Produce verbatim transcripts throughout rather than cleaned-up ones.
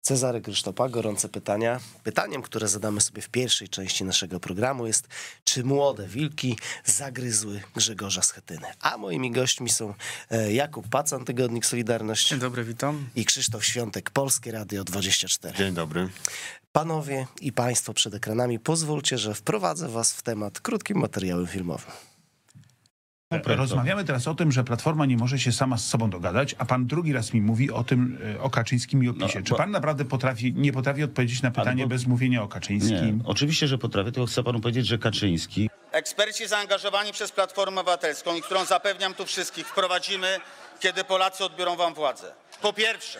Cezary Krysztopa, gorące pytania. Pytaniem, które zadamy sobie w pierwszej części naszego programu jest, czy młode wilki zagryzły Grzegorza Schetyny? A moimi gośćmi są Jakub Pacan, Tygodnik Solidarność. Dzień dobry, witam. I Krzysztof Świątek, Polskie Radio dwadzieścia cztery. Dzień dobry. Panowie i państwo przed ekranami, pozwólcie, że wprowadzę was w temat krótkim materiałem filmowym. Rozmawiamy teraz o tym, że Platforma nie może się sama z sobą dogadać, a pan drugi raz mi mówi o tym, o Kaczyńskim i o PiSie. No, Czy pan naprawdę potrafi, nie potrafi odpowiedzieć na pytanie bo... bez mówienia o Kaczyńskim? Nie, oczywiście, że potrafię, tylko chcę panu powiedzieć, że Kaczyński... Eksperci zaangażowani przez Platformę Obywatelską i którą zapewniam tu wszystkich wprowadzimy, kiedy Polacy odbiorą wam władzę. Po pierwsze...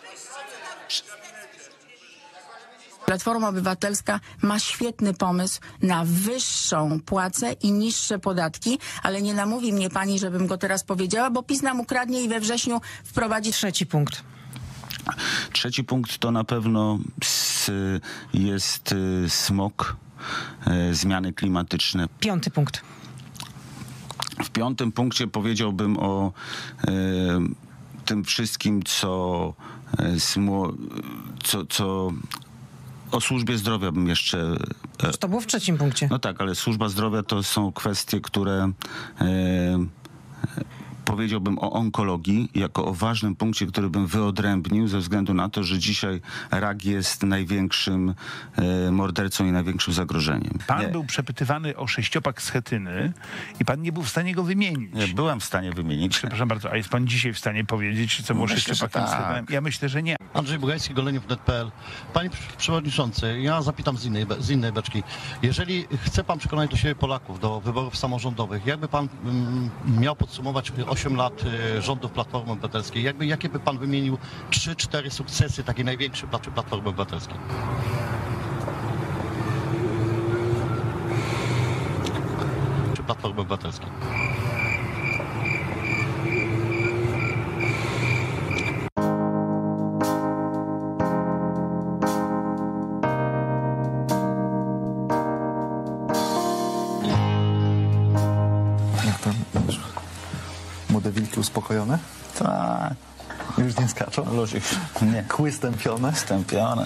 Platforma Obywatelska ma świetny pomysł na wyższą płacę i niższe podatki, ale nie namówi mnie pani, żebym go teraz powiedziała, bo PiS nam ukradnie i we wrześniu wprowadzi trzeci punkt. Trzeci punkt to na pewno jest smog, zmiany klimatyczne. Piąty punkt. W piątym punkcie powiedziałbym o e, tym wszystkim, co, co, co o służbie zdrowia bym jeszcze... To było w trzecim punkcie. No tak, ale służba zdrowia to są kwestie, które... E, powiedziałbym o onkologii jako o ważnym punkcie, który bym wyodrębnił ze względu na to, że dzisiaj rak jest największym e, mordercą i największym zagrożeniem. Pan nie. był przepytywany o sześciopak Schetyny i pan nie był w stanie go wymienić. Nie, byłem w stanie wymienić. Przepraszam bardzo, a jest pan dzisiaj w stanie powiedzieć, co było sześciopakiem tak. Schetyny? Ja myślę, że nie. Andrzej Bugajski, goleniów kropka net kropka pe el. Panie Przewodniczący, ja zapytam z innej, z innej beczki. Jeżeli chce pan przekonać do siebie Polaków do wyborów samorządowych, jakby pan mm, miał podsumować osiem lat rządów Platformy Obywatelskiej, jakby, jakie by pan wymienił trzy cztery sukcesy, takie największe Platformy Obywatelskiej? Platformy Obywatelskiej. Jak tam? Młode wilki uspokojone? Tak. Już nie skaczą? Luzik. Nie. Kły stępione? Stępione.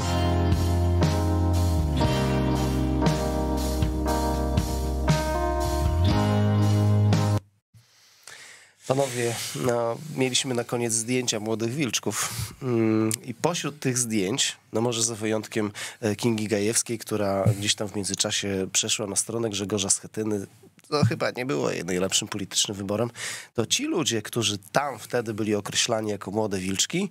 Panowie, no, mieliśmy na koniec zdjęcia młodych wilczków mm, i pośród tych zdjęć, no może za wyjątkiem Kingi Gajewskiej, która gdzieś tam w międzyczasie przeszła na stronę Grzegorza Schetyny, to chyba nie było jej najlepszym politycznym wyborem, to ci ludzie, którzy tam wtedy byli określani jako młode wilczki,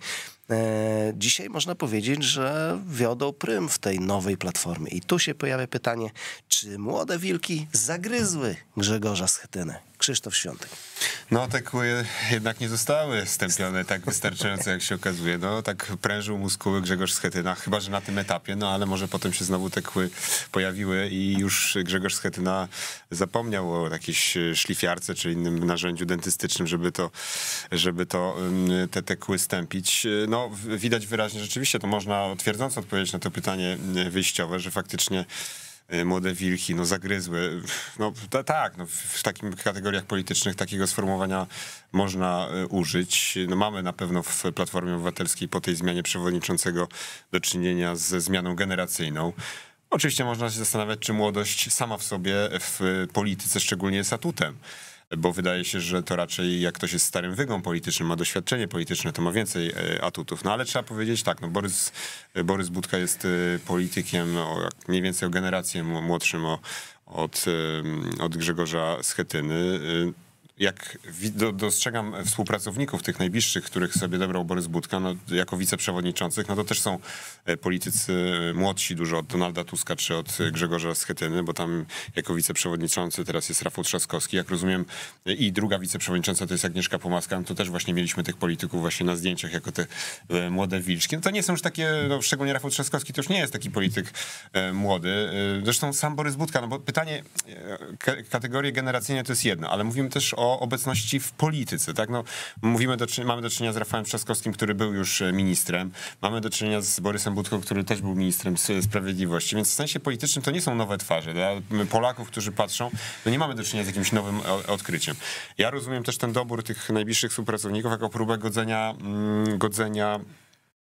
e, dzisiaj można powiedzieć, że wiodą prym w tej nowej Platformie. I tu się pojawia pytanie, czy młode wilki zagryzły Grzegorza Schetynę? Krzysztof Świątek. No te kły jednak nie zostały stępione tak wystarczająco, jak się okazuje. No tak prężył muskuły Grzegorz Schetyna, chyba że na tym etapie, no ale może potem się znowu te kły pojawiły i już Grzegorz Schetyna zapomniał o jakiejś szlifiarce czy innym narzędziu dentystycznym, żeby to, żeby to te, te kły stępić. No widać wyraźnie, rzeczywiście to można twierdząco odpowiedzieć na to pytanie wyjściowe, że faktycznie młode wilki, no zagryzły. No tak, no, w takim kategoriach politycznych takiego sformułowania można użyć. No, mamy na pewno w Platformie Obywatelskiej po tej zmianie przewodniczącego do czynienia ze zmianą generacyjną. Oczywiście można się zastanawiać, czy młodość sama w sobie w polityce szczególnie jest atutem. Bo wydaje się, że to raczej jak ktoś jest starym wygą politycznym, ma doświadczenie polityczne, to ma więcej atutów. No ale trzeba powiedzieć tak, no Borys, Borys Budka jest politykiem o, mniej więcej o generację młodszym o, od, od Grzegorza Schetyny. Jak dostrzegam współpracowników tych najbliższych, których sobie dobrał Borys Budka, no, jako wiceprzewodniczących, no to też są politycy młodsi dużo od Donalda Tuska czy od Grzegorza Schetyny, bo tam jako wiceprzewodniczący teraz jest Rafał Trzaskowski, jak rozumiem, i druga wiceprzewodnicząca to jest Agnieszka Pomaska, no to też właśnie mieliśmy tych polityków właśnie na zdjęciach jako te młode wilczki. No to nie są już takie, no, szczególnie Rafał Trzaskowski to już nie jest taki polityk młody. Zresztą sam Borys Budka, no bo pytanie, kategorie generacyjne to jest jedno, ale mówimy też o obecności w polityce, tak? No, mówimy do, mamy do czynienia z Rafałem Trzaskowskim, który był już ministrem. Mamy do czynienia z Borysem Budką, który też był ministrem sprawiedliwości, więc w sensie politycznym to nie są nowe twarze. Dla Polaków, którzy patrzą, no nie mamy do czynienia z jakimś nowym odkryciem. Ja rozumiem też ten dobór tych najbliższych współpracowników jako próbę godzenia, godzenia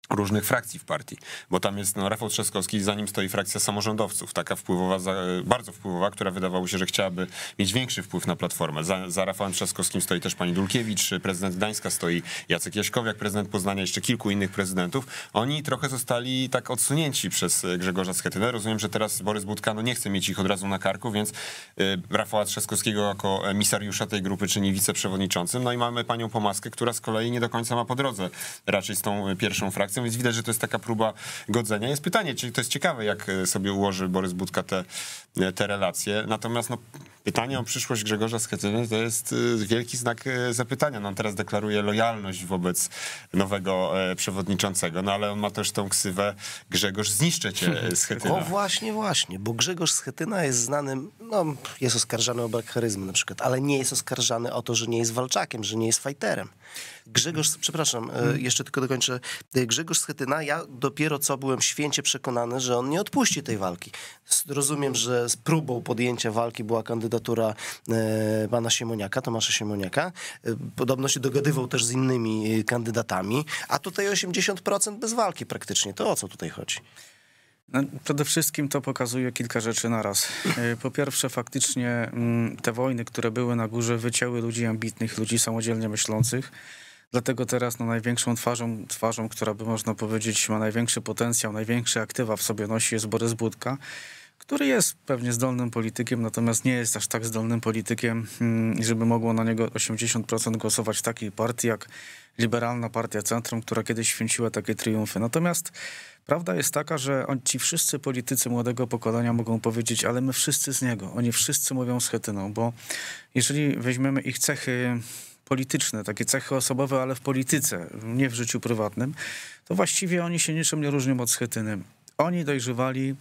różnych frakcji w partii, bo tam jest no, Rafał Trzaskowski, za nim stoi frakcja samorządowców, taka wpływowa, za, bardzo wpływowa, która wydawało się, że chciałaby mieć większy wpływ na Platformę. Za, za Rafałem Trzaskowskim stoi też pani Dulkiewicz, prezydent Gdańska, stoi Jacek Jaśkowiak, prezydent Poznania, jeszcze kilku innych prezydentów. Oni trochę zostali tak odsunięci przez Grzegorza Schetynę. Rozumiem, że teraz Borys Budka no, nie chce mieć ich od razu na karku, więc y, Rafała Trzaskowskiego jako emisariusza tej grupy czyni wiceprzewodniczącym. No i mamy panią Pomaskę, która z kolei nie do końca ma po drodze raczej z tą pierwszą frakcją, więc widać, że to jest taka próba godzenia. Jest pytanie, czy to jest ciekawe, jak sobie ułoży Borys Budka te, te relacje. Natomiast no, pytanie o przyszłość Grzegorza Schetyny to jest wielki znak zapytania. No, on teraz deklaruje lojalność wobec nowego przewodniczącego, no ale on ma też tą ksywę Grzegorz zniszczę cię, Schetyna. O właśnie, właśnie, bo Grzegorz Schetyna jest znanym, no jest oskarżany o brak charyzmy na przykład, ale nie jest oskarżany o to, że nie jest walczakiem, że nie jest fajterem. Grzegorz, przepraszam, jeszcze tylko dokończę. Grzegorz Schetyna, ja dopiero co byłem święcie przekonany, że on nie odpuści tej walki. Rozumiem, że z próbą podjęcia walki była kandydatura e, pana Siemoniaka, Tomasza Siemoniaka. E, podobno się dogadywał też z innymi kandydatami, a tutaj osiemdziesiąt procent bez walki praktycznie. To o co tutaj chodzi? No, przede wszystkim to pokazuje kilka rzeczy naraz. Po pierwsze, faktycznie te wojny, które były na górze, wycięły ludzi ambitnych, ludzi samodzielnie myślących. Dlatego teraz no, największą twarzą, twarzą, która by można powiedzieć ma największy potencjał, największe aktywa w sobie nosi, jest Borys Budka, który jest pewnie zdolnym politykiem, natomiast nie jest aż tak zdolnym politykiem, żeby mogło na niego osiemdziesiąt procent głosować w takiej partii jak Liberalna Partia Centrum, która kiedyś święciła takie triumfy. Natomiast prawda jest taka, że on, ci wszyscy politycy młodego pokolenia mogą powiedzieć, ale my wszyscy z niego. Oni wszyscy mówią Schetyną, bo jeżeli weźmiemy ich cechy polityczne, takie cechy osobowe, ale w polityce, nie w życiu prywatnym, to właściwie oni się niczym nie różnią od Schetyny. Oni dojrzewali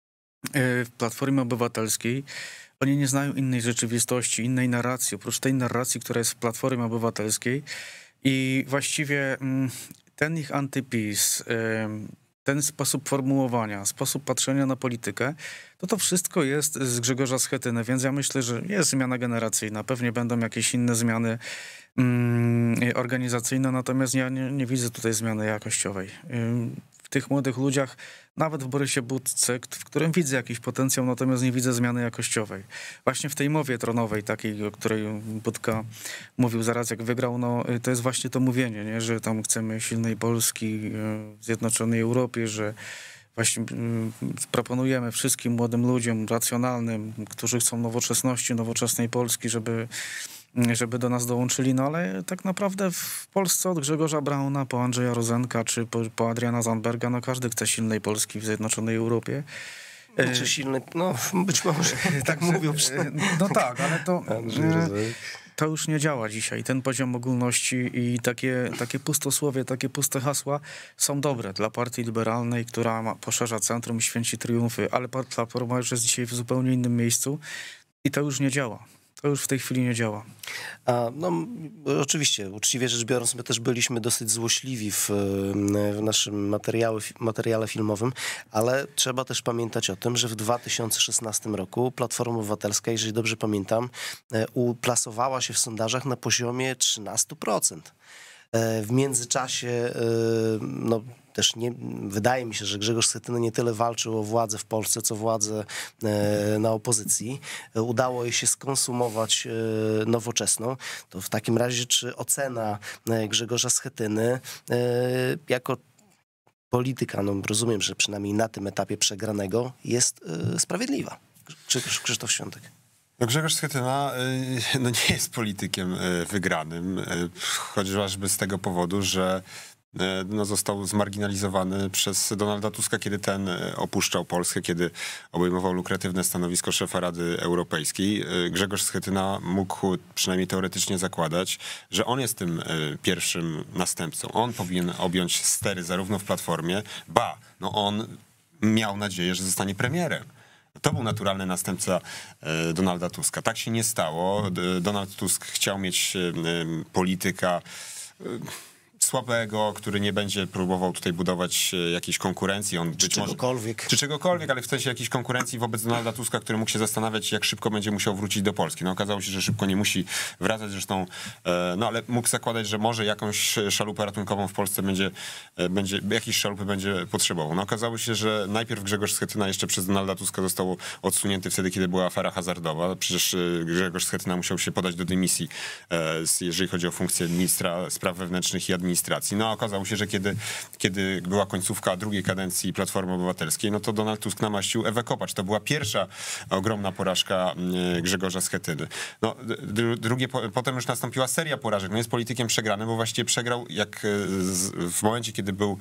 w Platformie Obywatelskiej. Oni nie znają innej rzeczywistości, innej narracji, oprócz tej narracji, która jest w Platformie Obywatelskiej. I właściwie ten ich antypis, ten sposób formułowania, sposób patrzenia na politykę, to to wszystko jest z Grzegorza Schetyny, więc ja myślę, że jest zmiana generacyjna, pewnie będą jakieś inne zmiany mm, organizacyjne, natomiast ja nie, nie widzę tutaj zmiany jakościowej. W tych młodych ludziach, nawet w Borysie Budce, w którym widzę jakiś potencjał, natomiast nie widzę zmiany jakościowej. Właśnie w tej mowie tronowej, takiej, o której Budka mówił zaraz jak wygrał, no to jest właśnie to mówienie, nie? Że tam chcemy silnej Polski w Zjednoczonej Europie, że właśnie proponujemy wszystkim młodym ludziom racjonalnym, którzy chcą nowoczesności, nowoczesnej Polski, żeby żeby do nas dołączyli, no ale tak naprawdę w Polsce od Grzegorza Brauna po Andrzeja Rozenka czy po, po Adriana Zandberga, no każdy chce silnej Polski w Zjednoczonej Europie. Czy silny, no być może tak mówią. No tak, ale to, to już nie działa dzisiaj. Ten poziom ogólności i takie, takie pustosłowie, takie puste hasła są dobre dla partii liberalnej, która ma, poszerza centrum i święci triumfy, ale Platforma już jest dzisiaj w zupełnie innym miejscu i to już nie działa. To już w tej chwili nie działa. A, no, oczywiście, uczciwie rzecz biorąc, my też byliśmy dosyć złośliwi w, w naszym materiale, materiale filmowym, ale trzeba też pamiętać o tym, że w dwa tysiące szesnastym roku Platforma Obywatelska, jeżeli dobrze pamiętam, uplasowała się w sondażach na poziomie trzynaście procent. W międzyczasie, no też nie, wydaje mi się, że Grzegorz Schetyna nie tyle walczył o władzę w Polsce, co władzę na opozycji. Udało jej się skonsumować Nowoczesną. To w takim razie, czy ocena Grzegorza Schetyny jako polityka, no rozumiem, że przynajmniej na tym etapie przegranego, jest sprawiedliwa? Czy Krzysztof Świątek? No Grzegorz Schetyna no nie jest politykiem wygranym, chociażby z tego powodu, że no został zmarginalizowany przez Donalda Tuska, kiedy ten opuszczał Polskę, kiedy obejmował lukratywne stanowisko szefa Rady Europejskiej. Grzegorz Schetyna mógł przynajmniej teoretycznie zakładać, że on jest tym pierwszym następcą. On powinien objąć stery zarówno w Platformie, ba, no on miał nadzieję, że zostanie premierem. To był naturalny następca Donalda Tuska. Tak się nie stało. Donald Tusk chciał mieć polityka słabego, który nie będzie próbował tutaj budować jakiejś konkurencji. On Czy być może, czegokolwiek. czy czegokolwiek, ale w sensie jakiejś konkurencji wobec Donalda Tuska, który mógł się zastanawiać, jak szybko będzie musiał wrócić do Polski. No okazało się, że szybko nie musi wracać, zresztą, no ale mógł zakładać, że może jakąś szalupę ratunkową w Polsce będzie, będzie jakiejś szalupy będzie potrzebował. No okazało się, że najpierw Grzegorz Schetyna jeszcze przez Donalda Tuska został odsunięty wtedy, kiedy była afera hazardowa. Przecież Grzegorz Schetyna musiał się podać do dymisji, jeżeli chodzi o funkcję ministra spraw wewnętrznych i administracji. No a okazało się, że kiedy, kiedy była końcówka drugiej kadencji Platformy Obywatelskiej, no to Donald Tusk namaścił Ewę Kopacz. To była pierwsza ogromna porażka Grzegorza Schetyny. No, drugie, potem już nastąpiła seria porażek. No jest politykiem przegranym, bo właściwie przegrał jak w momencie, kiedy był,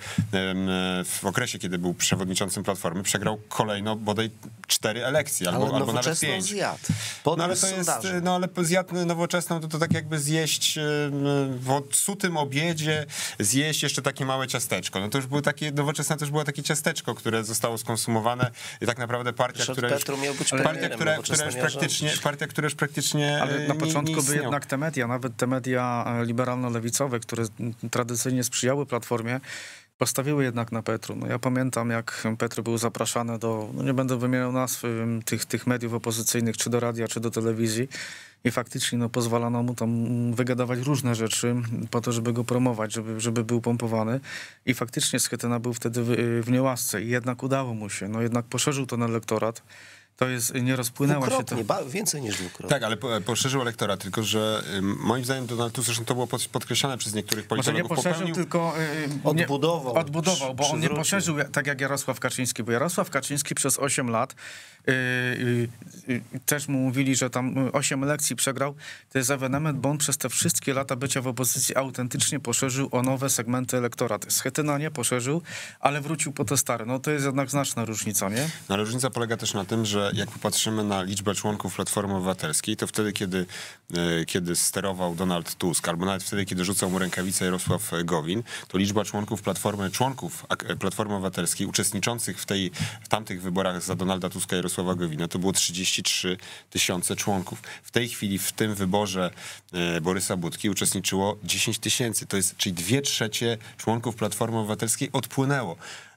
w okresie, kiedy był przewodniczącym Platformy, przegrał kolejno bodaj cztery elekcje, albo, ale albo nawet pięć. Zjadł. No ale to jest, no ale zjadł nowoczesną, to, to tak jakby zjeść w odsutym obiedzie, zjeść jeszcze takie małe ciasteczko. No to już było takie, nowoczesne to już było takie ciasteczko, które zostało skonsumowane i tak naprawdę partia, która już, miał być partia, która, która już praktycznie, partia, która już praktycznie ale na nie, początku nie by jednak te media, nawet te media liberalno-lewicowe, które tradycyjnie sprzyjały Platformie, postawiły jednak na Petru. No ja pamiętam, jak Petru był zapraszany do, no nie będę wymieniał nazw tych, tych mediów opozycyjnych, czy do radia, czy do telewizji i faktycznie no, pozwalano mu tam wygadawać różne rzeczy po to, żeby go promować, żeby, żeby był pompowany i faktycznie Schetyna był wtedy w, w niełasce i jednak udało mu się. No jednak poszerzył ten elektorat. To jest, nie rozpłynęła się to. Ba, więcej niż dwukrotnie. Tak, ale poszerzył elektorat, tylko że moim zdaniem Donald Tusk, zresztą to było podkreślone przez niektórych politologów. Może nie poszerzył, popełnił... tylko yy, odbudował. Odbudował, bo on nie poszerzył tak jak Jarosław Kaczyński, bo Jarosław Kaczyński przez osiem lat yy, yy, też mu mówili, że tam osiem elekcji przegrał. To jest ewenement, bo on przez te wszystkie lata bycia w opozycji autentycznie poszerzył o nowe segmenty elektoratu. Schetyna nie poszerzył, ale wrócił po te stare. No to jest jednak znaczna różnica, nie? No, ale różnica polega też na tym, że jak popatrzymy na liczbę członków Platformy Obywatelskiej, to wtedy, kiedy, kiedy sterował Donald Tusk, albo nawet wtedy, kiedy rzucał mu rękawicę Jarosław Gowin, to liczba członków Platformy, członków Platformy Obywatelskiej uczestniczących w, tej, w tamtych wyborach za Donalda Tuska i Jarosława Gowina, to było trzydzieści trzy tysiące członków. W tej chwili w tym wyborze Borysa Budki uczestniczyło dziesięć tysięcy. To jest, czyli dwie trzecie członków Platformy Obywatelskiej odpłynęło.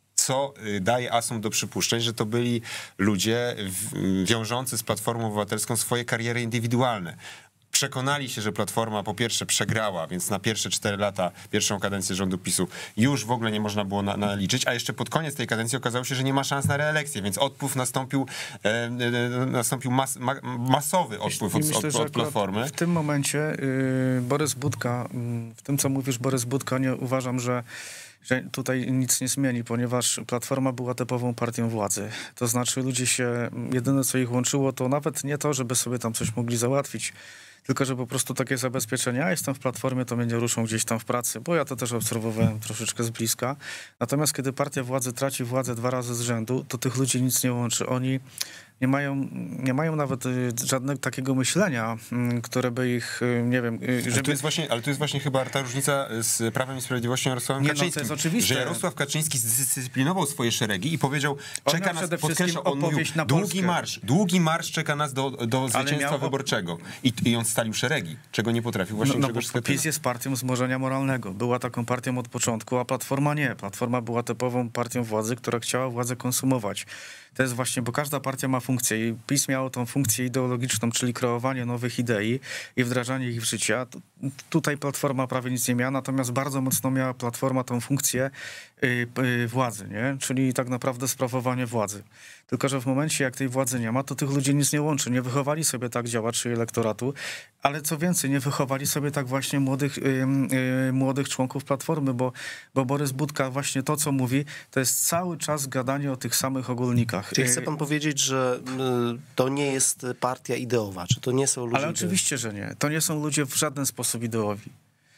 Co daje asum do przypuszczeń, że to byli ludzie wiążący z Platformą Obywatelską swoje kariery indywidualne. Przekonali się, że Platforma po pierwsze przegrała, więc na pierwsze cztery lata, pierwszą kadencję rządu PiSu już w ogóle nie można było na, na liczyć, a jeszcze pod koniec tej kadencji okazało się, że nie ma szans na reelekcję, więc odpływ nastąpił, e, e, nastąpił mas, ma, masowy odpływ od, myślę, od, od Platformy. W tym momencie y, Borys Budka, y, w tym co mówisz Borys Budka, nie uważam, że że tutaj nic nie zmieni, ponieważ Platforma była typową partią władzy. To znaczy ludzie się, jedyne co ich łączyło, to nawet nie to, żeby sobie tam coś mogli załatwić, tylko że po prostu takie zabezpieczenia. Ja jestem w Platformie, to mnie nie ruszą gdzieś tam w pracy, bo ja to też obserwowałem troszeczkę z bliska. Natomiast kiedy partia władzy traci władzę dwa razy z rzędu, to tych ludzi nic nie łączy. Oni nie mają, nie mają nawet żadnego takiego myślenia, które by ich, nie wiem... Żeby... Ale, to jest właśnie, ale to jest właśnie chyba ta różnica z Prawem i Sprawiedliwością Jarosławem nie, Kaczyńskim. No, to jest oczywiste. Że Jarosław Kaczyński zdyscyplinował swoje szeregi i powiedział, czeka nas, podkreślam, on mówił, na długi Polskę. marsz, długi marsz czeka nas do, do zwycięstwa miał... wyborczego. I, I on stalił szeregi, czego nie potrafił właśnie no, Grzegorz no, Schetyna. PiS jest partią wzmożenia moralnego. Była taką partią od początku, a Platforma nie. Platforma była typową partią władzy, która chciała władzę konsumować. To jest właśnie, bo każda partia ma funkcję i PiS miało tą funkcję ideologiczną, czyli kreowanie nowych idei i wdrażanie ich w życie. Tutaj Platforma prawie nic nie miała, natomiast bardzo mocno miała Platforma tą funkcję yy, yy, władzy, nie? Czyli tak naprawdę sprawowanie władzy. Tylko że w momencie, jak tej władzy nie ma, to tych ludzi nic nie łączy. Nie wychowali sobie tak działaczy elektoratu, ale co więcej, nie wychowali sobie tak właśnie młodych, yy, yy, młodych członków Platformy, bo, bo Borys Budka właśnie to, co mówi, to jest cały czas gadanie o tych samych ogólnikach. Czyli chce pan powiedzieć, że y, to nie jest partia ideowa, czy to nie są ludzie... Ale oczywiście, że nie. To nie są ludzie w żaden sposób ideowi.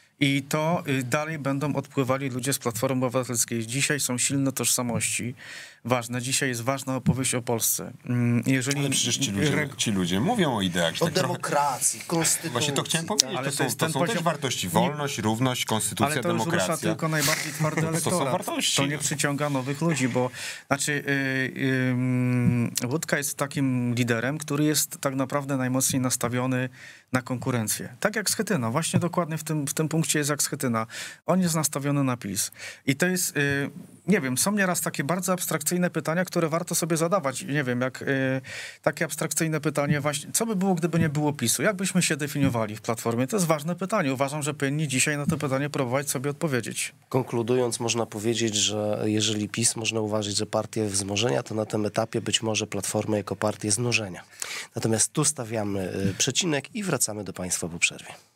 I to y, dalej będą odpływali ludzie z Platformy Obywatelskiej. Dzisiaj są silne tożsamości, ważne. Dzisiaj jest ważna opowieść o Polsce. Jeżeli... Ale przecież ci ludzie, ci ludzie mówią o ideach. O tak demokracji, trochę... konstytucji. Właśnie to chciałem powiedzieć. Ale to, to są, jest to ten są poziom... też wartości. Wolność, równość, konstytucja, ale to demokracja. Ale to rusza tylko najbardziej twardy elektorat. To są wartości. To nie przyciąga nowych ludzi, bo znaczy yy, yy, Budka jest takim liderem, który jest tak naprawdę najmocniej nastawiony na konkurencję. Tak jak Schetyna. Właśnie dokładnie w tym, w tym punkcie punkcie jest jak Schetyna. On jest nastawiony na PiS. I to jest, y, nie wiem, są nieraz takie bardzo abstrakcyjne pytania, które warto sobie zadawać. Nie wiem, jak y, takie abstrakcyjne pytanie właśnie, co by było, gdyby nie było PiSu? Jak byśmy się definiowali w Platformie? To jest ważne pytanie. Uważam, że powinni dzisiaj na to pytanie próbować sobie odpowiedzieć. Konkludując, można powiedzieć, że jeżeli PiS można uważać, że partię wzmożenia, to na tym etapie być może Platformę jako partię znużenia. Natomiast tu stawiamy y, przecinek i wracamy do państwa po przerwie.